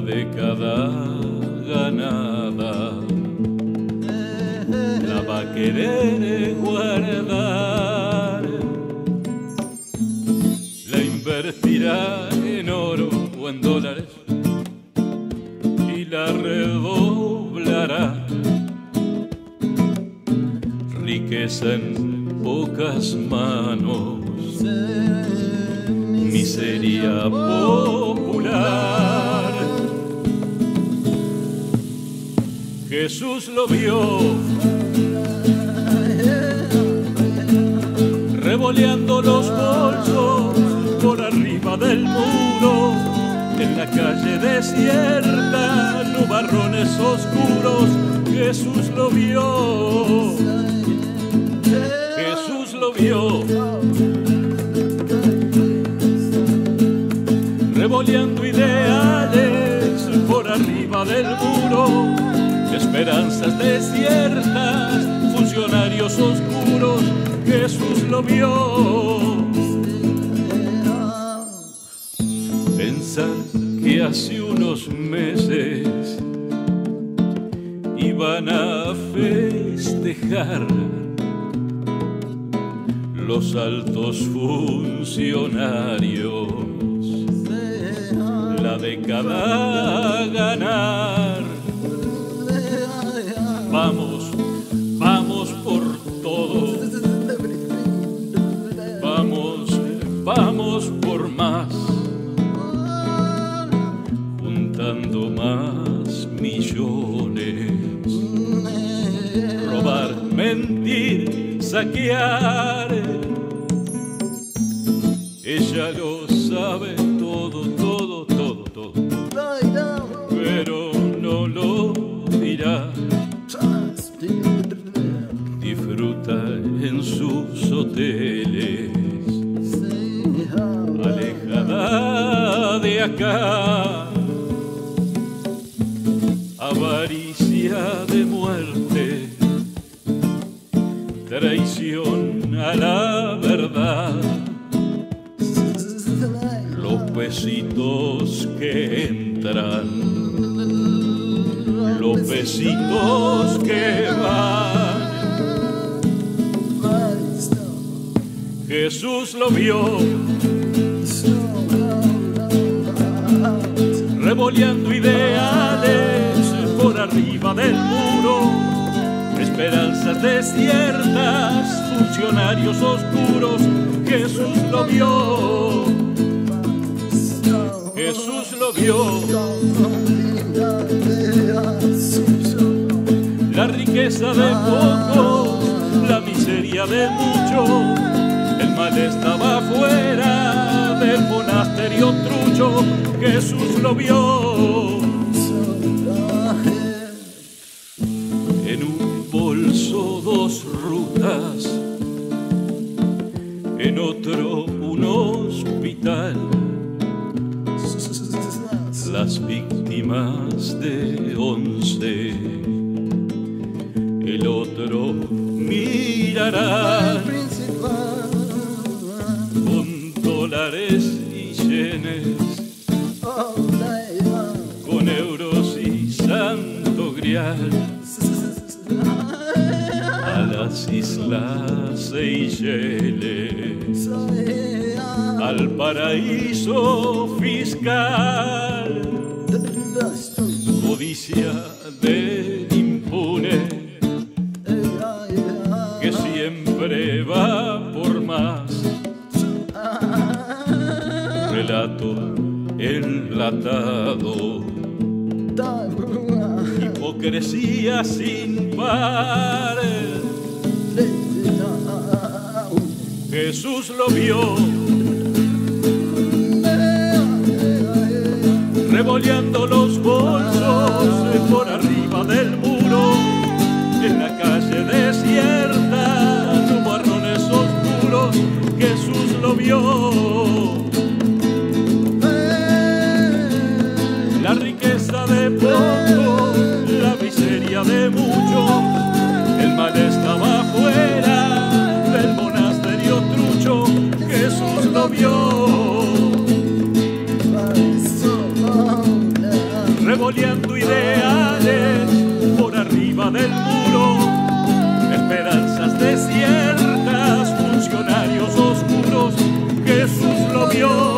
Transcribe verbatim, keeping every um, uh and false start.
década ganada la va a querer guardar, la invertirá en oro o en dólares y la redoblará. Riqueza en pocas manos, miseria popular. Jesús lo vio revoleando los bolsos por arriba del muro, en la calle desierta, nubarrones oscuros. Jesús lo vio, Jesús lo vio revoleando ideales por arriba del muro, esperanzas desiertas, funcionarios oscuros. Jesús lo vio. Pensar que hace unos meses iban a festejar los altos funcionarios la década ganar. Vamos, vamos por todo, vamos, vamos por más, juntando más millones, robar, mentir, saquear. Ella lo sabe todo, todo, todo, todo, pero no lo dirá. Disfruta en sus hoteles, alejada de acá. Avaricia de muerte, traición a la verdad. Los besitos que entran, los besitos que van. Jesús lo vio revoleando ideales por arriba del muro, esperanzas desiertas, funcionarios oscuros. Jesús lo vio, Jesús lo vio. La riqueza de pocos, la miseria de muchos. El mal estaba afuera del monasterio trucho. Jesús lo vio. En un bolso dos rutas, en otro un hospital. Las víctimas de once, el otro mirará con dólares y yenes, con euros y santo grial, a las islas Seychelles, al paraíso fiscal. Codicia del impune que siempre va por más. Relato enlatado, hipocresía sin par. Jesús lo vio revoleando los bolsos por arriba del muro, en la calle desierta, nubarrones oscuros. Jesús lo vio. La riqueza de pocos, la miseria de muchos. El mal estaba afuera del monasterio trucho. Jesús vio.